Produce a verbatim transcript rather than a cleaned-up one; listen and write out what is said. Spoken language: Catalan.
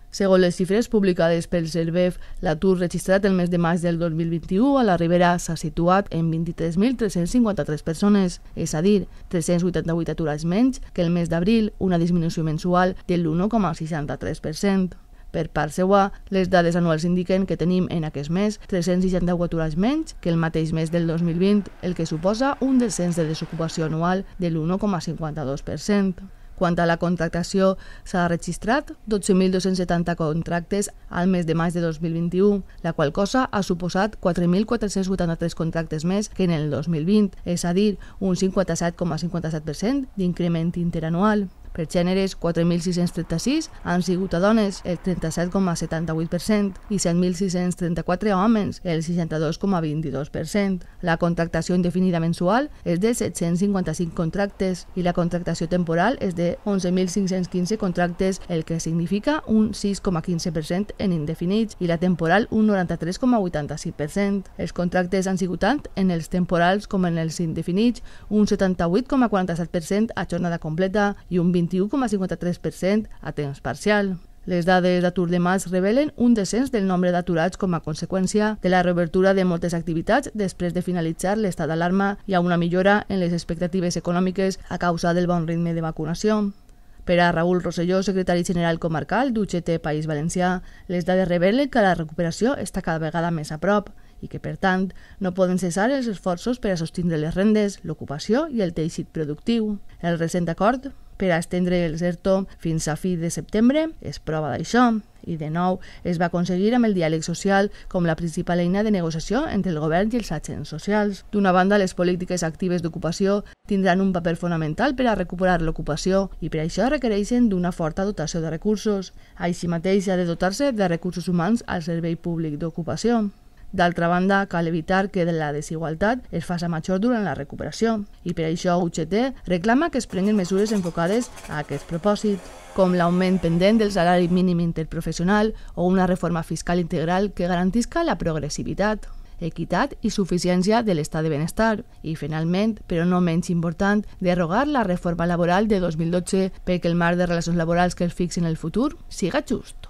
Segons les xifres publicades pel Servef, l'atur registrat el mes de maig del dos mil vint-i-u a la Ribera s'ha situat en vint-i-tres mil tres-cents cinquanta-tres persones, és a dir, tres-cents vuitanta-vuit aturats menys que el mes d'abril, una disminució mensual de l'u coma seixanta-tres per cent. Per part seua, les dades anuals indiquen que tenim en aquest mes tres-cents seixanta-u aturats menys que el mateix mes del dos mil vint, el que suposa un descens de desocupació anual de l'u coma cinquanta-dos per cent. Quant a la contractació, s'ha registrat dotze mil dos-cents setanta contractes al mes de maig de dos mil vint-i-u, la qual cosa ha suposat quatre mil quatre-cents vuitanta-tres contractes més que en el dos mil vint, és a dir, un cinquanta-set coma cinquanta-set per cent d'increment interanual. Per gèneres, quatre mil sis-cents trenta-sis han sigut a dones, el trenta-set coma setanta-vuit per cent, i set mil sis-cents trenta-quatre a homes, el seixanta-dos coma vint-i-dos per cent. La contractació indefinida mensual és de set-cents cinquanta-cinc contractes i la contractació temporal és de onze mil cinc-cents quinze contractes, el que significa un sis coma quinze per cent en indefinits i la temporal un noranta-tres coma vuitanta-cinc per cent. Els contractes han sigut tant en els temporals com en els indefinits, un setanta-vuit coma quaranta-set per cent a jornada completa i un vint-i-u coma cinquanta-tres per cent a temps parcial. Les dades d'atur de maig revelen un descens del nombre d'aturats com a conseqüència de la reobertura de moltes activitats després de finalitzar l'estat d'alarma i a una millora en les expectatives econòmiques a causa del bon ritme de vacunació. Per a Raül Rosselló, secretari general comarcal d'U G T País Valencià, les dades revelen que la recuperació està cada vegada més a prop i que, per tant, no poden cessar els esforços per a sostindre les rendes, l'ocupació i el teixit productiu. El recent acord per a estendre el ERTO fins a fi de setembre és prova d'això i, de nou, es va aconseguir amb el diàleg social com la principal eina de negociació entre el govern i els agents socials. D'una banda, les polítiques actives d'ocupació tindran un paper fonamental per a recuperar l'ocupació i per això requereixen d'una forta dotació de recursos. Així mateix, ha de dotar-se de recursos humans al Servei Públic d'Ocupació. D'altra banda, cal evitar que la desigualtat es faci major durant la recuperació i per això U G T reclama que es prenguin mesures enfocades a aquest propòsit, com l'augment pendent del salari mínim interprofessional o una reforma fiscal integral que garantisca la progressivitat, equitat i suficiència de l'estat de benestar i, finalment, però no menys important, derogar la reforma laboral de dos mil dotze perquè el marc de relacions laborals que es fixi en el futur siga just.